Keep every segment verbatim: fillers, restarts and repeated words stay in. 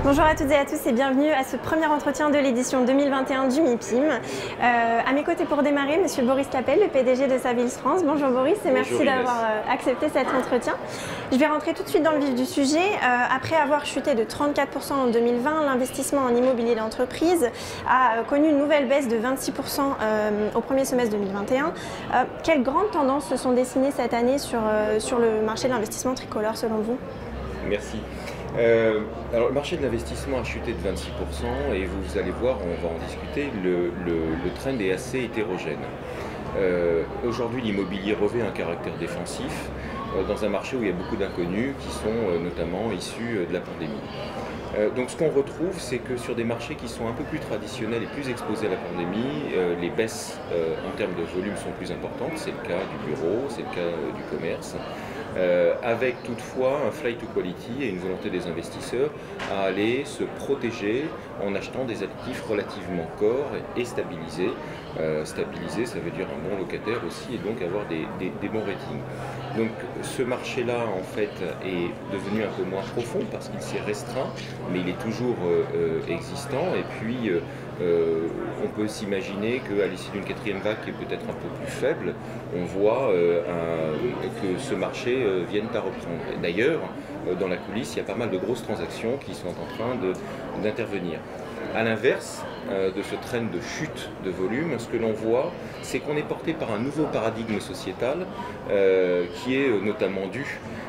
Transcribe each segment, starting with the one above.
Bonjour à toutes et à tous et bienvenue à ce premier entretien de l'édition deux mille vingt et un du MIPIM. Euh, à mes côtés pour démarrer, Monsieur Boris Capel, le P D G de Savills France. Bonjour Boris et merci d'avoir euh, accepté cet entretien. Je vais rentrer tout de suite dans le vif du sujet. Euh, après avoir chuté de trente-quatre pour cent en deux mille vingt, l'investissement en immobilier d'entreprise a euh, connu une nouvelle baisse de vingt-six pour cent euh, au premier semestre deux mille vingt et un. Euh, quelles grandes tendances se sont dessinées cette année sur, euh, sur le marché de l'investissement tricolore selon vous? Merci. Euh, alors le marché de l'investissement a chuté de vingt-six pour cent et vous allez voir, on va en discuter, le, le, le trend est assez hétérogène. Euh, Aujourd'hui l'immobilier revêt un caractère défensif euh, dans un marché où il y a beaucoup d'inconnus qui sont euh, notamment issus euh, de la pandémie. Euh, donc ce qu'on retrouve, c'est que sur des marchés qui sont un peu plus traditionnels et plus exposés à la pandémie, euh, les baisses euh, en termes de volume sont plus importantes. C'est le cas du bureau, c'est le cas euh, du commerce. Euh, avec toutefois un flight to quality et une volonté des investisseurs à aller se protéger en achetant des actifs relativement corps et stabilisés. Euh, stabilisés, ça veut dire un bon locataire aussi et donc avoir des, des, des bons ratings. Donc ce marché-là en fait est devenu un peu moins profond parce qu'il s'est restreint, mais il est toujours euh, existant et puis euh, Euh, on peut s'imaginer qu'à l'issue d'une quatrième vague qui est peut-être un peu plus faible, on voit euh, un, que ce marché euh, vienne à reprendre. D'ailleurs, euh, dans la coulisse, il y a pas mal de grosses transactions qui sont en train d'intervenir. À l'inverse euh, de ce trend de chute de volume, ce que l'on voit, c'est qu'on est porté par un nouveau paradigme sociétal euh, qui est euh, notamment dû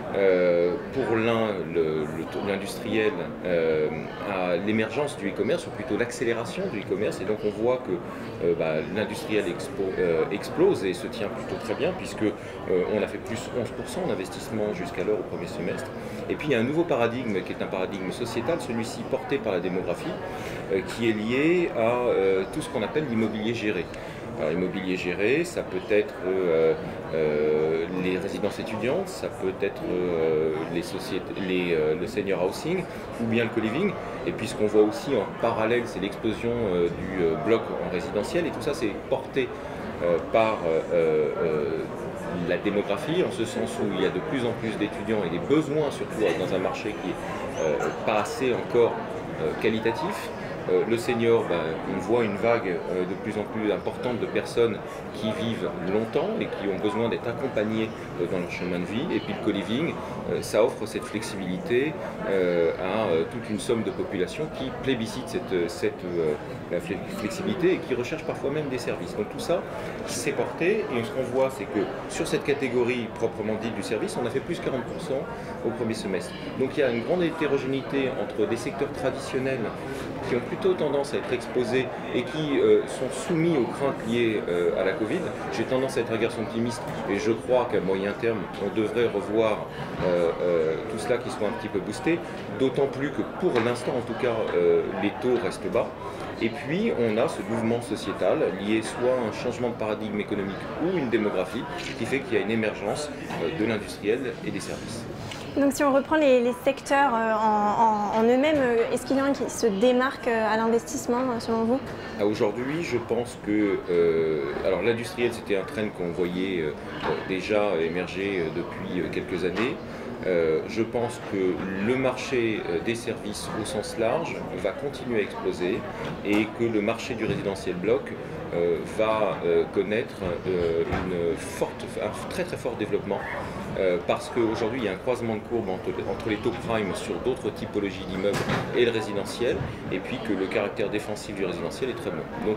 Euh, pour l'un, l'industriel, euh, à l'émergence du e-commerce, ou plutôt l'accélération du e-commerce, et donc on voit que euh, bah, l'industriel euh, explose et se tient plutôt très bien, puisque euh, on a fait plus onze pour cent d'investissement jusqu'alors au premier semestre. Et puis il y a un nouveau paradigme qui est un paradigme sociétal, celui-ci porté par la démographie, euh, qui est lié à euh, tout ce qu'on appelle l'immobilier géré. Alors, l'immobilier géré, ça peut être euh, euh, les résidences étudiantes, ça peut être euh, les sociétés, les, euh, le senior housing ou bien le co-living. Et puis ce qu'on voit aussi en parallèle, c'est l'explosion euh, du euh, bloc en résidentiel. Et tout ça, c'est porté euh, par euh, euh, la démographie, en ce sens où il y a de plus en plus d'étudiants et des besoins, surtout dans un marché qui n'est euh, pas assez encore euh, qualitatif. Euh, le senior, ben, on voit une vague euh, de plus en plus importante de personnes qui vivent longtemps et qui ont besoin d'être accompagnées euh, dans leur chemin de vie. Et puis le co-living, euh, ça offre cette flexibilité euh, à euh, toute une somme de population qui plébiscite cette, cette euh, la flexibilité et qui recherche parfois même des services. Donc tout ça, c'est porté. Et ce qu'on voit, c'est que sur cette catégorie proprement dite du service, on a fait plus quarante pour cent au premier semestre. Donc il y a une grande hétérogénéité entre des secteurs traditionnels qui ont plutôt tendance à être exposés et qui euh, sont soumis aux craintes liées euh, à la Covid. J'ai tendance à être un garçon optimiste et je crois qu'à moyen terme, on devrait revoir euh, euh, tout cela qui soit un petit peu boosté, d'autant plus que pour l'instant, en tout cas, euh, les taux restent bas. Et puis, on a ce mouvement sociétal lié soit à un changement de paradigme économique ou une démographie qui fait qu'il y a une émergence euh, de l'industriel et des services. Donc si on reprend les, les secteurs euh, en, en, en eux-mêmes, euh, est-ce qu'il y en a un qui se démarque euh, à l'investissement euh, selon vous? Aujourd'hui, je pense que euh, alors l'industriel, c'était un trend qu'on voyait euh, déjà émerger euh, depuis euh, quelques années. Euh, je pense que le marché euh, des services au sens large va continuer à exploser et que le marché du résidentiel bloc euh, va euh, connaître euh, une forte, un très très fort développement euh, parce qu'aujourd'hui il y a un croisement de courbe entre, entre les taux prime sur d'autres typologies d'immeubles et le résidentiel, et puis que le caractère défensif du résidentiel est très bon. Donc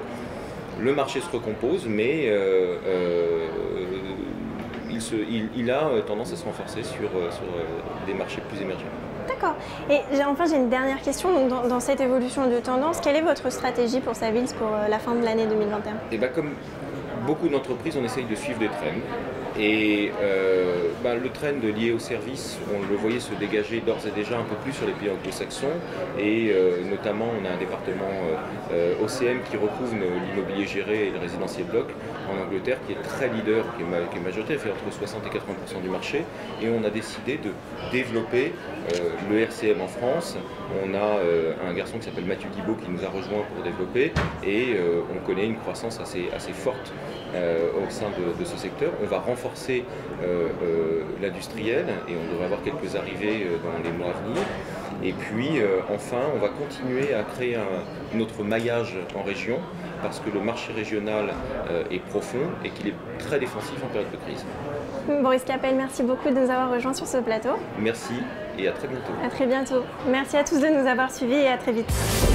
le marché se recompose, mais euh, euh, il, se, il, il a tendance à se renforcer sur, sur des marchés plus émergents. D'accord. Et enfin, j'ai une dernière question. Donc, dans, dans cette évolution de tendance, quelle est votre stratégie pour Savills pour la fin de l'année deux mille vingt et un? Et ben, comme beaucoup d'entreprises, on essaye de suivre des trends. Et euh, bah, le trend lié au service, on le voyait se dégager d'ores et déjà un peu plus sur les pays anglo-saxons. Et euh, notamment, on a un département euh, O C M qui recouvre l'immobilier géré et le résidentiel bloc en Angleterre, qui est très leader, qui est, ma qui est majoritaire, fait entre soixante et quatre-vingts pour cent du marché. Et on a décidé de développer euh, le R C M en France. On a euh, un garçon qui s'appelle Mathieu Guibaud qui nous a rejoint pour développer. Et euh, on connaît une croissance assez, assez forte euh, au sein de, de ce secteur. On va renforcer euh, euh, l'industriel et on devrait avoir quelques arrivées euh, dans les mois à venir. Et puis euh, enfin, on va continuer à créer un, notre maillage en région parce que le marché régional euh, est profond et qu'il est très défensif en période de crise. Boris Capel, merci beaucoup de nous avoir rejoints sur ce plateau. Merci et à très bientôt. À très bientôt. Merci à tous de nous avoir suivis et à très vite.